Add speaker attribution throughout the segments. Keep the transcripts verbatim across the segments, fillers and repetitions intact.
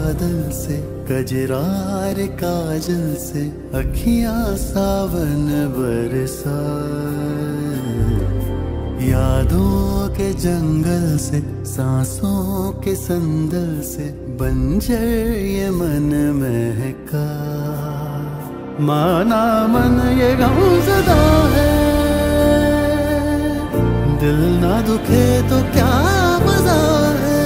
Speaker 1: बादल से, कजरार काजल से अखियां सावन बरसा। यादों के जंगल से, सांसों के संदल से बंजर ये मन महका। माना मन ये गमज़दा है, दिल ना दुखे तो क्या मजा है।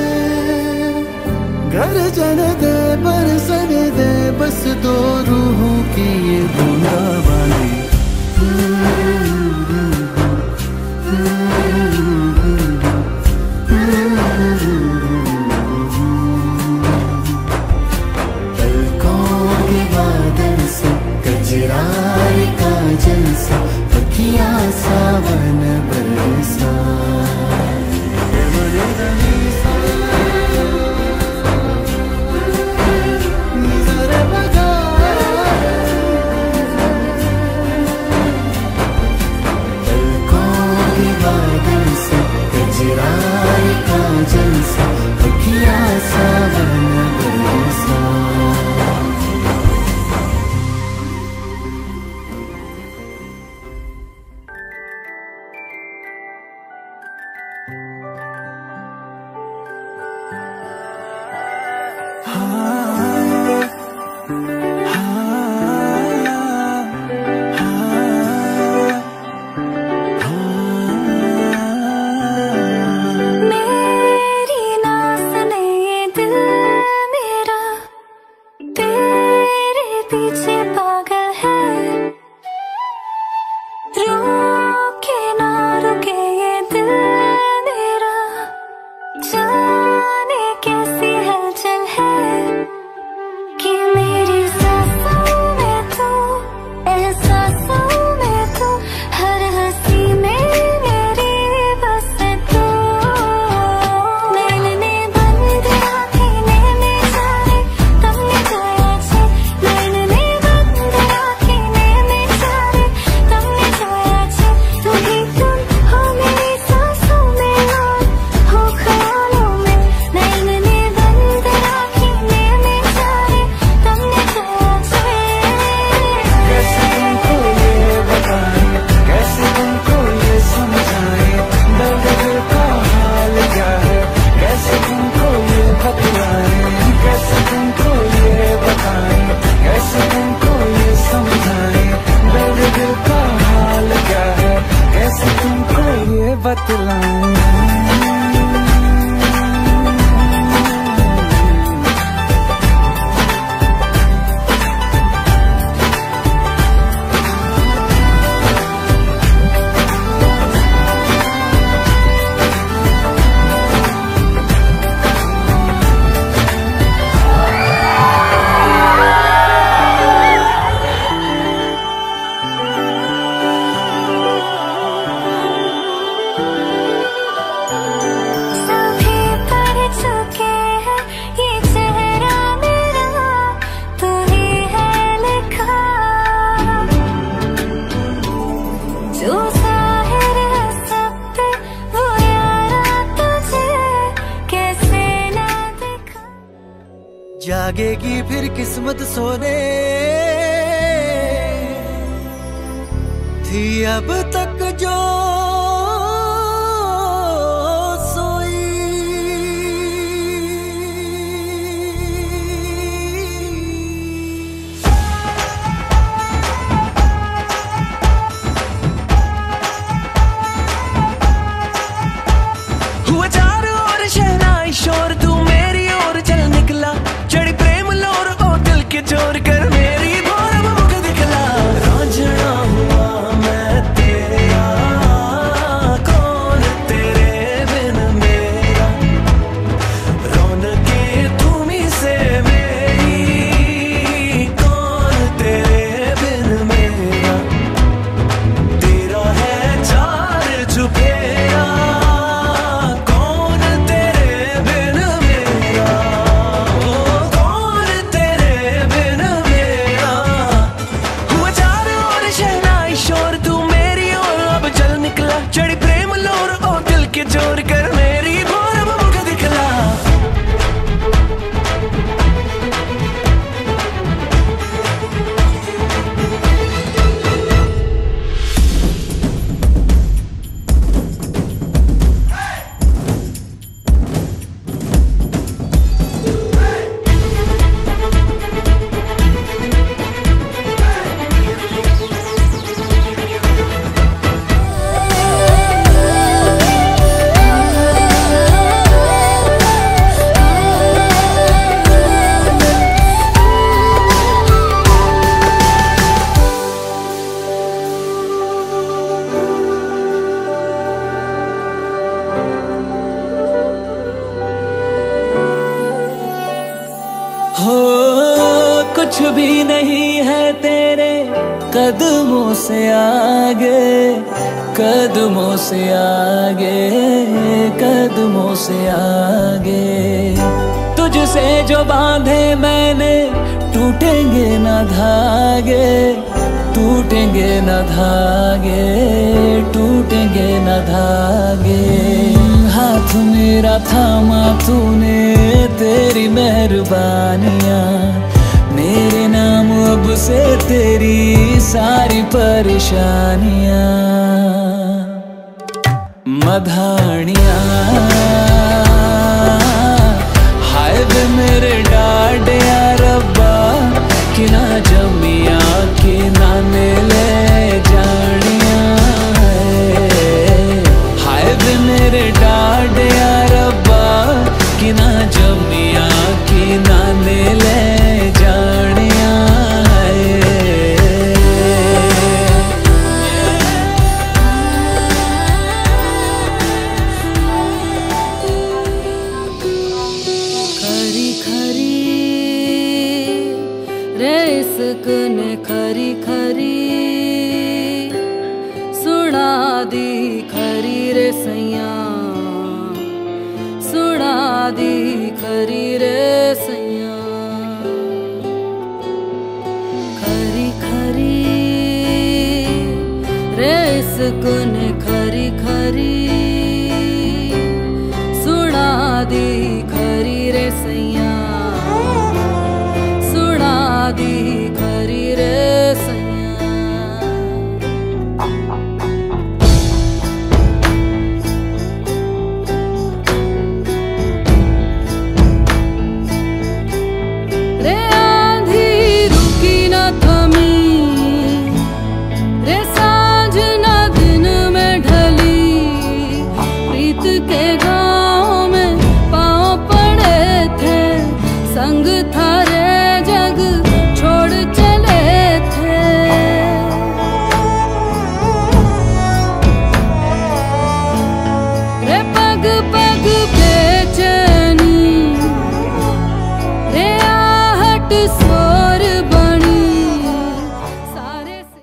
Speaker 1: गर्जन दे बरसन दे बस दो रूहों की ये बूंदाबांदी। पलकों के बादल से, कजरार काजल से अखियां सावन बरसा।
Speaker 2: जागेगी फिर किस्मत सोने थी अब तक जो सोई।
Speaker 3: हुआ चारों ओर शहनाई शोर, तू मेरी ओर चल निकला, चढ़ी प्रेम लोर ओ दिल के चोर कर मेरी भोर मुख दिखला। रांझना हुआ मैं तेरे यार, कुछ भी नहीं है तेरे कदमों से आगे, कदमों से आगे, कदमों से आगे। तुझसे जो बांधे मैंने टूटेंगे ना धागे, टूटेंगे ना धागे, टूटेंगे ना धागे। हाथ मेरा थामा तूने, तेरी मेहरबानियाँ, मेरे नाम अब से तेरी सारी परेशानियाँ। मधानियाँ हाय वे मेरे डाडिया रब्बा, कि ना जमिया कि ना ले जानिया। हाय वे मेरे डाडिया रब्बा, कि ना जमिया कि ना ले जानिया।
Speaker 4: खरी खरी रे इश्क ने खरी खरी सुना दी खरी रे सैया, सुना दी खरी रे सैया। खरी खरी रे इश्क ने खरी खरी सुना दी खरी रे सैया, सुना दी खरी रे सैया। रे आंधी रुकी न थमी, रे सांझ न दिन में ढली, प्रीत के गाँव में पाँव पड़े थे, संग थारे जग छोड़ चले थे। रे पग पग बेचैनी, रे आहट स्वर बनी सारे से।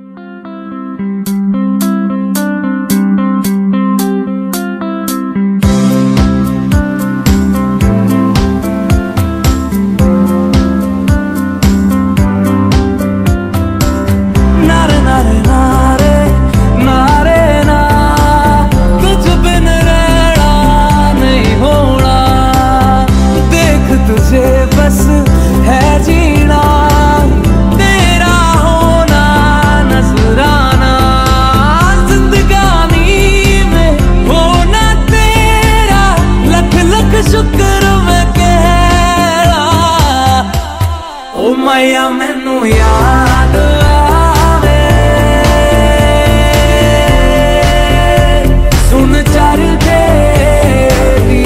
Speaker 3: नारे नारे नारे नारे ना, तुझ बिन रहना नहीं होना। देख तुझे बस है जीना, तेरा होना नजराना। जिंदगानी में होना तेरा, लख लख शुक्र मैं कहरा। ओ मैया मैनू याद आवे, सुन चर तेरी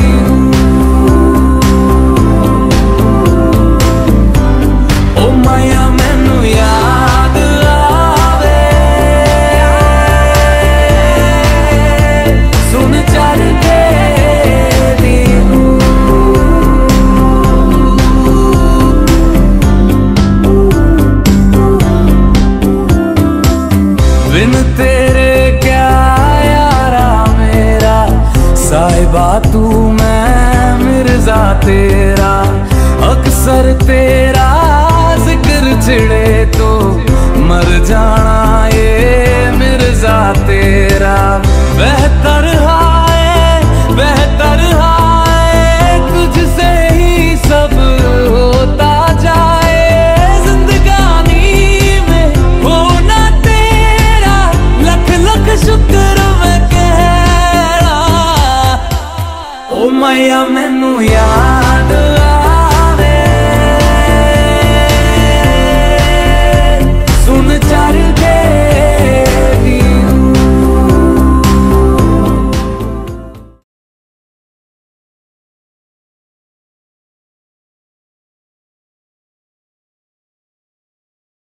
Speaker 3: ओ मैया मैनू याद आवे, सुन चर तेरी। बिन तेरे क्या यारा मेरा, साहिबा तू मैं मिर्जा तेरा। अक्सर तेरा जिक्र छिड़े तो मर जाना ये मिर्जा तेरा। बेहतर हाय बेहतर हाय, तुझसे ही सब होता जाए। जिंदगानी में होना तेरा, लख लख शुक्र मैं कहरा। ओ मैया मैनू याद